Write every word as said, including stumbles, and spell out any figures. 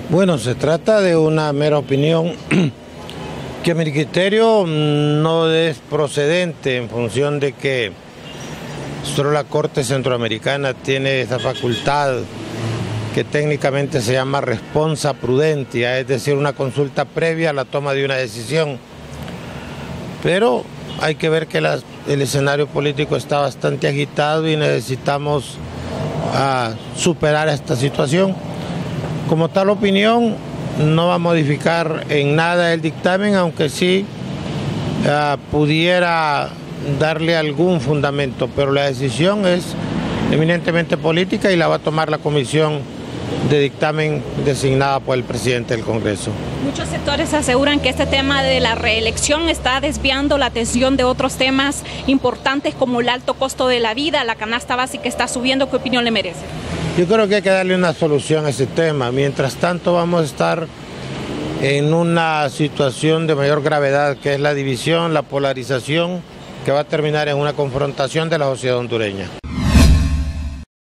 Bueno, se trata de una mera opinión que a mi criterio no es procedente en función de que solo la Corte Centroamericana tiene esa facultad que técnicamente se llama responsa prudentia, es decir, una consulta previa a la toma de una decisión. Pero hay que ver que la, el escenario político está bastante agitado y necesitamos uh, superar esta situación. Como tal opinión, no va a modificar en nada el dictamen, aunque sí uh, pudiera darle algún fundamento, pero la decisión es eminentemente política y la va a tomar la comisión de dictamen designada por el presidente del Congreso. Muchos sectores aseguran que este tema de la reelección está desviando la atención de otros temas importantes como el alto costo de la vida, la canasta básica está subiendo. ¿Qué opinión le merece? Yo creo que hay que darle una solución a ese tema. Mientras tanto vamos a estar en una situación de mayor gravedad, que es la división, la polarización, que va a terminar en una confrontación de la sociedad hondureña.